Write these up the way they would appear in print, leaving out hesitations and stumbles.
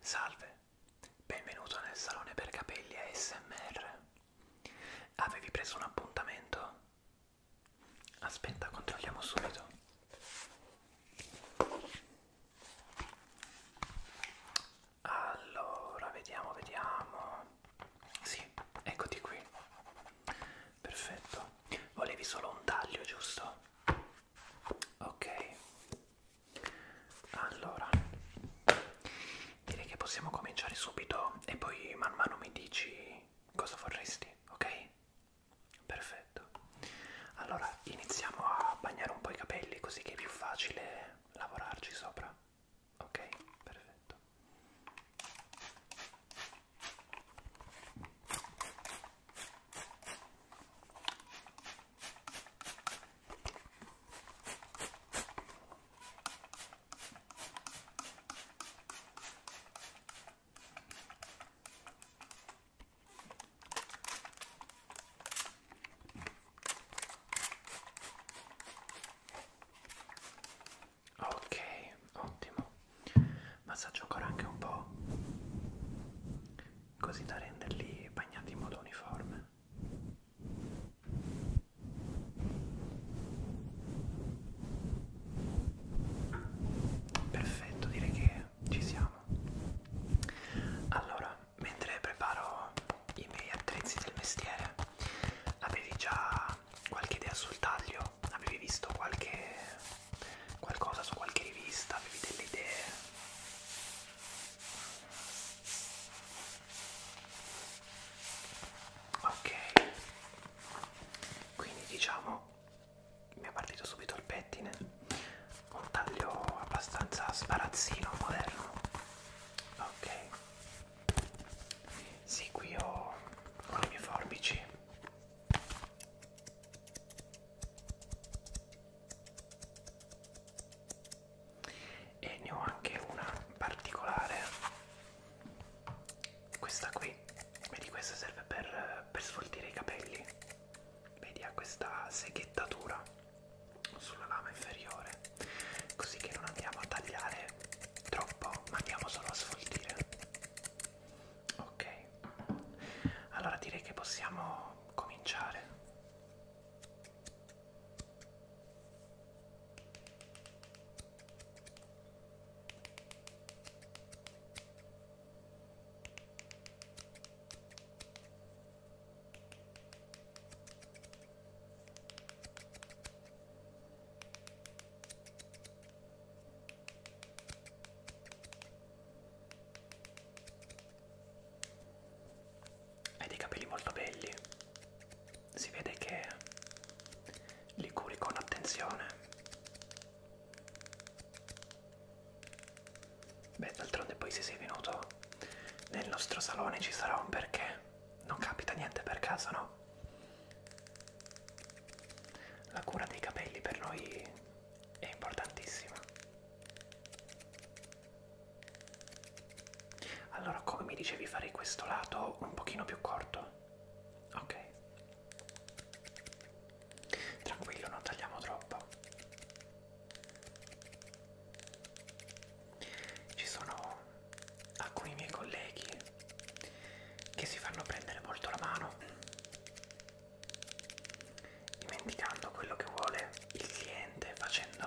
Salve, benvenuto nel salone per capelli ASMR. Avevi preso un appuntamento? Aspetta, controlliamo subito. Allora, vediamo. Sì, eccoti qui. Perfetto. Volevi solo un taglio, giusto? Ok. Allora, direi che possiamo cominciare subito e poi man mano mi dici cosa vorresti, ok? Perfetto. Allora, iniziamo a bagnare un po' i capelli così che è più facile lavorarci sopra. Ok, perfetto. Ok, ottimo. Massaggio ancora anche un po', così da renderli bagnati in modo uniforme. Perfetto, direi che ci siamo. Allora, mentre preparo i miei attrezzi del mestiere, avevi già qualche idea sul taglio? Avevi visto qualcosa su qualche rivista? Avevi delle idee? Ok, quindi diciamo mi è partito subito il pettine, un taglio abbastanza sbarazzino, moderno. Ok, sì, qui ho le mie forbici. E ne ho anche una particolare, questa qui. Vedi, questa serve per sfoltire i capelli. Vedi, ha questa seghettatura sulla lama inferiore, così che non andiamo a tagliare troppo, ma andiamo solo a sfoltire. Ok, allora direi che possiamo cominciare. Hai dei capelli molto belli, si vede che li curi con attenzione. Beh, d'altronde poi se sei venuto nel nostro salone ci sarà un perché, non capita niente per caso, no? La cura dei capelli per noi è importantissima. Allora, come mi dicevi, farei questo lato un pochino più corto. Ok. Tranquillo, non tagliamo troppo. Ci sono alcuni miei colleghi che si fanno prendere molto la mano, dimenticando quello che vuole il cliente, facendo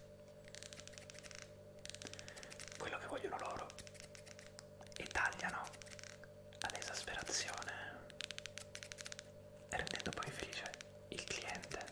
quello che vogliono loro e tagliano all'esasperazione, rendendo poi felice il cliente.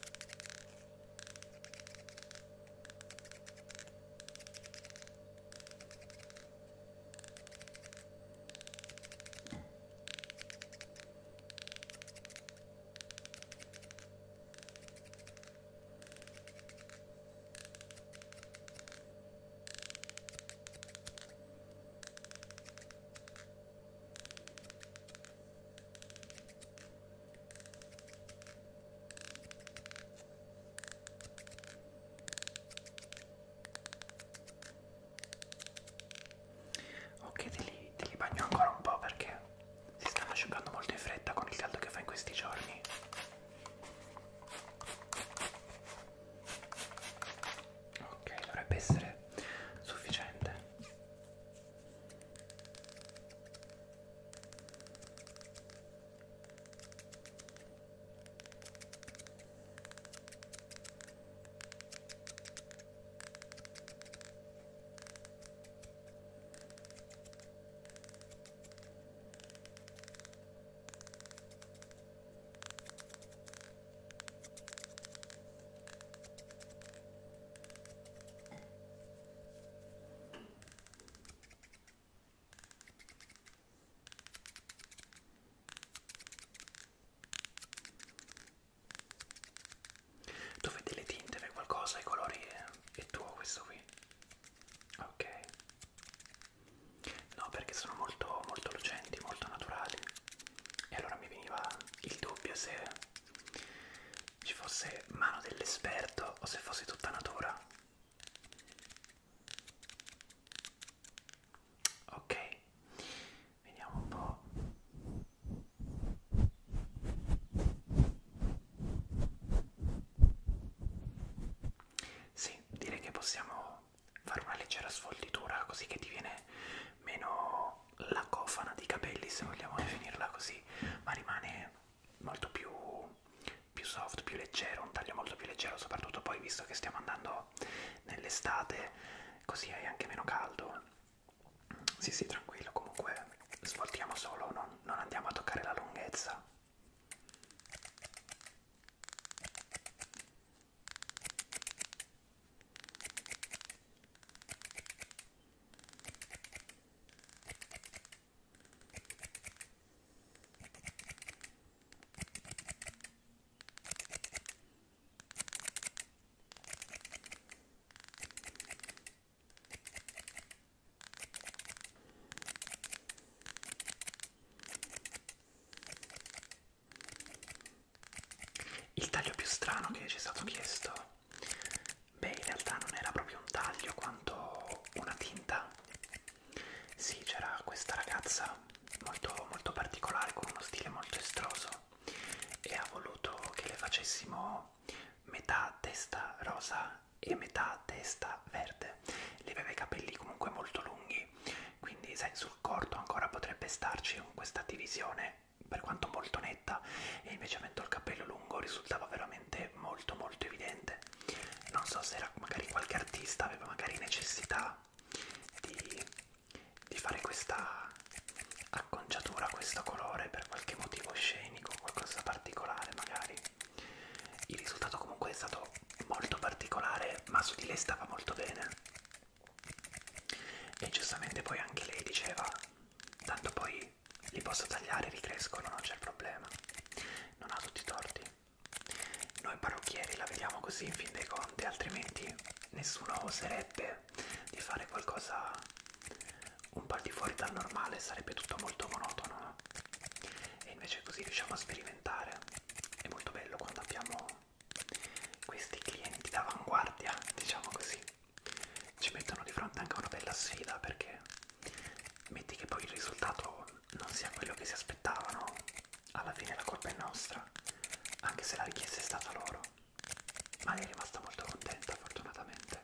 Ok, te li bagno ancora un po' perché si stanno asciugando molto in fretta con il caldo che fa in questi giorni. Ok, dovrebbe essere sufficiente. se ci fosse mano dell'esperto o se fosse tutta natura. Ok, vediamo un po'. Sì, direi che possiamo fare una leggera sfoltitura così che ti viene meno la cofana di capelli, se vogliamo definirla così, ma rimane molto più soft, più leggero, un taglio molto più leggero, soprattutto poi visto che stiamo andando nell'estate, così hai anche meno caldo. Sì, sì, tranquillo, comunque svoltiamo solo, non andiamo a toccare la lunghezza. Il taglio più strano che ci è stato chiesto, beh, in realtà non era proprio un taglio quanto una tinta. Sì, c'era questa ragazza molto particolare con uno stile molto estroso e ha voluto che le facessimo metà testa rosa e metà testa verde. Lei aveva i capelli comunque molto lunghi, quindi sai, sul corto ancora potrebbe starci questa divisione per quanto molto netta, e invece avendo il capello lungo risultava veramente molto evidente. Non so se era magari qualche artista aveva magari necessità di fare questa acconciatura, questo colore per qualche motivo scenico, qualcosa particolare magari. Il risultato comunque è stato molto particolare, ma su di lei stava molto bene. E giustamente poi anche lei diceva, tanto poi li posso tagliare e ricrescono, non c'è il problema. Non ha tutti i torti. Noi parrucchieri la vediamo così in fin dei conti, altrimenti nessuno oserebbe di fare qualcosa un po' al di fuori dal normale, sarebbe tutto molto monotono, no? E invece così riusciamo a sperimentare. È molto bello quando abbiamo questi clienti d'avanguardia, diciamo così. Ci mettono di fronte anche a una bella sfida, perché metti che poi il risultato non sia quello che si aspettavano, alla fine la colpa è nostra, anche se la richiesta è stata loro. Ma lei è rimasta molto contenta, fortunatamente.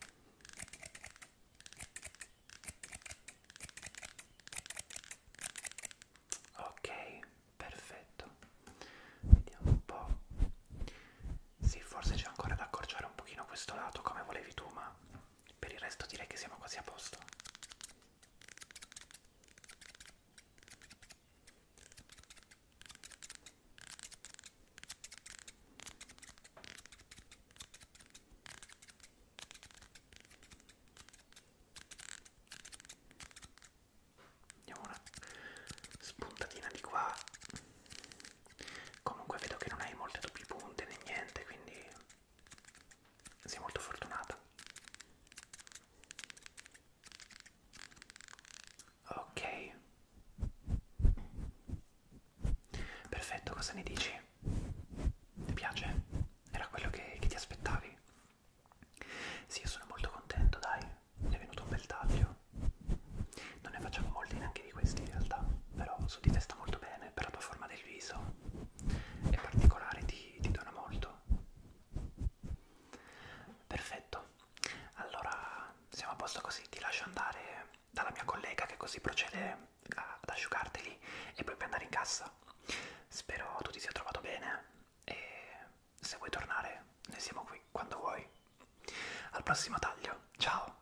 Ok, perfetto. Vediamo un po'. Sì, forse c'è ancora da accorciare un pochino questo lato come volevi tu, ma per il resto direi che siamo quasi a posto. Diamo una spuntatina di qua. Comunque vedo che non hai molte doppie punte né niente, quindi sei molto fortunata. Ok, perfetto, cosa ne dici? Ti piace? Era quello che ti aspettavi? Sì, io sono molto contento, dai, è venuto un bel taglio. Non ne facciamo molti neanche di questi in realtà, però su di te sta molto bene, per la tua forma del viso è particolare, ti dona molto. Perfetto, allora siamo a posto così, ti lascio andare dalla mia collega che così procede ad asciugarteli e poi puoi andare in cassa. Spero tu ti sia trovato bene e se vuoi tornare noi siamo qui quando vuoi. Al prossimo taglio, ciao!